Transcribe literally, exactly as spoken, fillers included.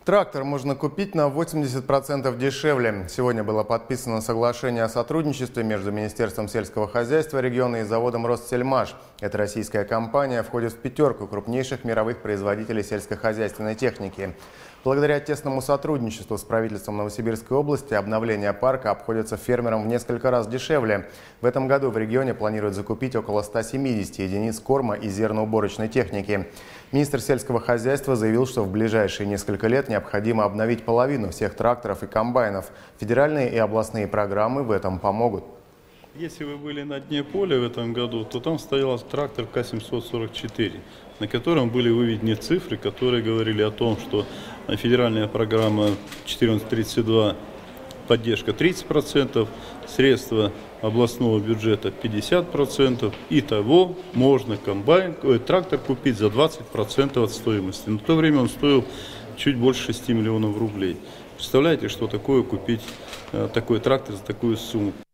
Трактор можно купить на восемьдесят процентов дешевле. Сегодня было подписано соглашение о сотрудничестве между Министерством сельского хозяйства региона и заводом «Россельмаш». Эта российская компания входит в пятерку крупнейших мировых производителей сельскохозяйственной техники. Благодаря тесному сотрудничеству с правительством Новосибирской области обновление парка обходится фермерам в несколько раз дешевле. В этом году в регионе планируют закупить около ста семидесяти единиц корма и зерноуборочной техники. Министр сельского хозяйства заявил, что в ближайшие несколько лет необходимо обновить половину всех тракторов и комбайнов. Федеральные и областные программы в этом помогут. Если вы были на дне поля в этом году, то там стоял трактор К семьсот сорок четыре, на котором были выведены цифры, которые говорили о том, что федеральная программа четырнадцать тридцать два поддержка тридцать процентов, средства областного бюджета пятьдесят процентов. Итого можно комбайн, ой, трактор купить за двадцать процентов от стоимости. На то время он стоил чуть больше шести миллионов рублей. Представляете, что такое купить такой трактор за такую сумму?